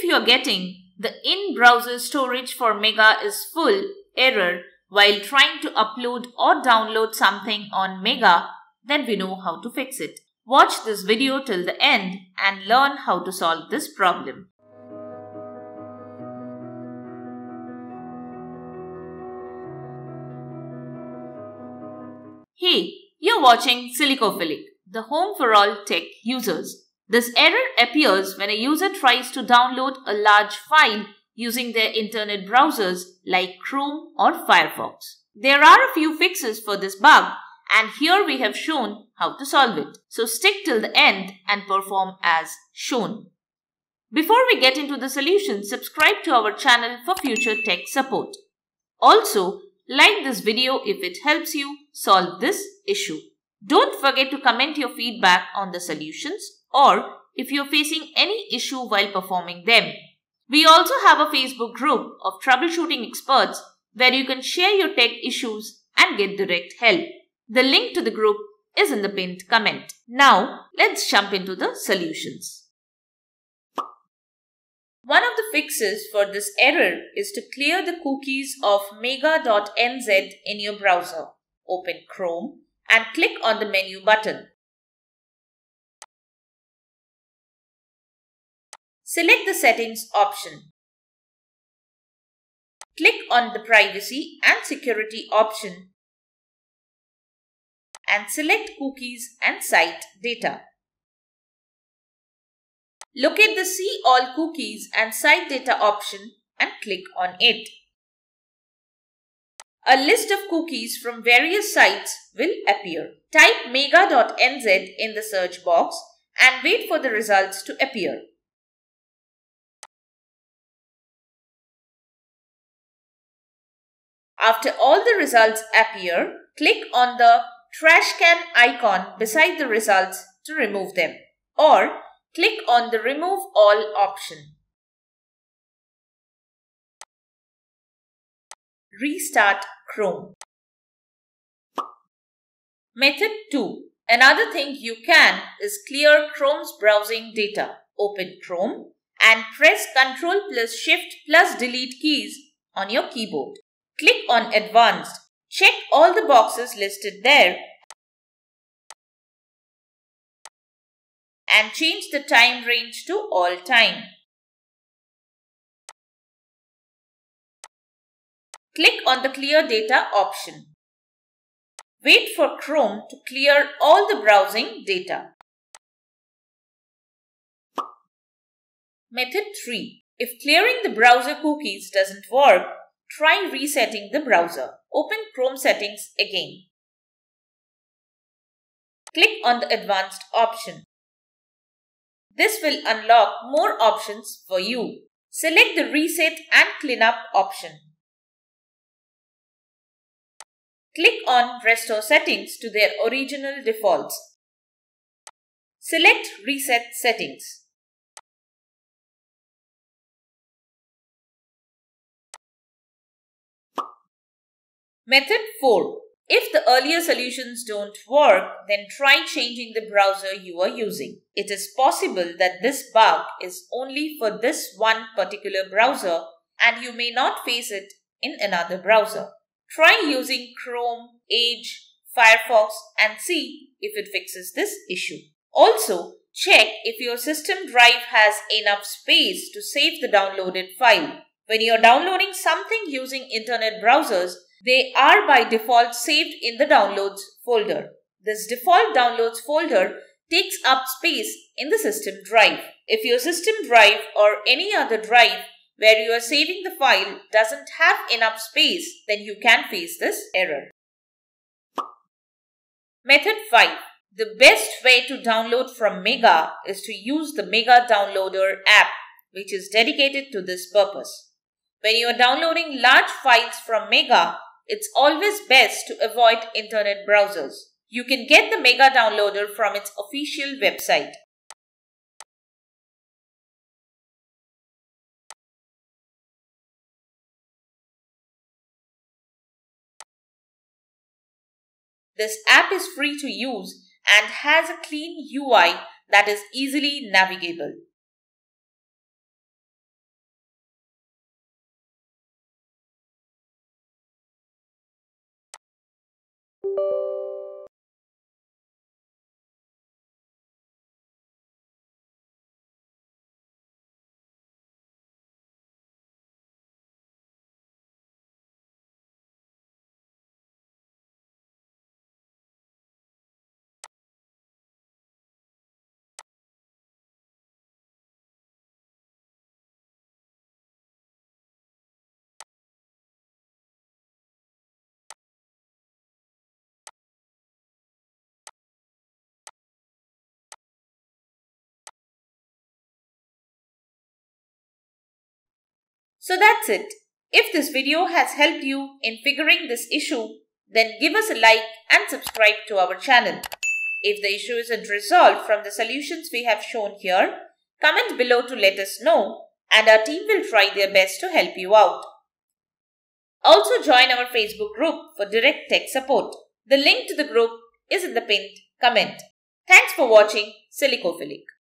you are getting the in-browser storage for Mega is full error while trying to upload or download something on Mega, then we know how to fix it. Watch this video till the end and learn how to solve this problem. Hey, you're watching Silicophilic, the home for all tech users. This error appears when a user tries to download a large file using their internet browsers like Chrome or Firefox. There are a few fixes for this bug, and here we have shown how to solve it. So stick till the end and perform as shown. Before we get into the solution, subscribe to our channel for future tech support. Also, like this video if it helps you solve this issue. Don't forget to comment your feedback on the solutions or if you're facing any issue while performing them. We also have a Facebook group of troubleshooting experts where you can share your tech issues and get direct help. The link to the group is in the pinned comment. Now, let's jump into the solutions. One of the fixes for this error is to clear the cookies of mega.nz in your browser. Open Chrome and click on the menu button. Select the Settings option. Click on the Privacy and Security option and select Cookies and Site Data. Locate the See All Cookies and Site Data option and click on it. A list of cookies from various sites will appear. Type mega.nz in the search box and wait for the results to appear. After all the results appear, click on the trash can icon beside the results to remove them, or click on the Remove All option. Restart Chrome. Method 2. Another thing you can is clear Chrome's browsing data. Open Chrome and press Ctrl+Shift+Delete keys on your keyboard. Click on Advanced. Check all the boxes listed there and change the time range to all time. Click on the Clear Data option. Wait for Chrome to clear all the browsing data. Method 3. If clearing the browser cookies doesn't work, try resetting the browser. Open Chrome settings again. Click on the Advanced option. This will unlock more options for you. Select the Reset and Cleanup option. Click on Restore settings to their original defaults. Select Reset settings. Method 4. If the earlier solutions don't work, then try changing the browser you are using. It is possible that this bug is only for this one particular browser and you may not face it in another browser. Try using Chrome, Edge, Firefox and see if it fixes this issue. Also, check if your system drive has enough space to save the downloaded file. When you are downloading something using internet browsers, they are by default saved in the Downloads folder. This default Downloads folder takes up space in the system drive. If your system drive or any other drive where you are saving the file doesn't have enough space, then you can face this error. Method 5. The best way to download from Mega is to use the Mega Downloader app, which is dedicated to this purpose. When you are downloading large files from Mega, it's always best to avoid internet browsers. You can get the Mega Downloader from its official website. This app is free to use and has a clean UI that is easily navigable. So that's it. If this video has helped you in figuring this issue, then give us a like and subscribe to our channel. If the issue isn't resolved from the solutions we have shown here, comment below to let us know, and our team will try their best to help you out. Also join our Facebook group for direct tech support. The link to the group is in the pinned comment. Thanks for watching Silicophilic.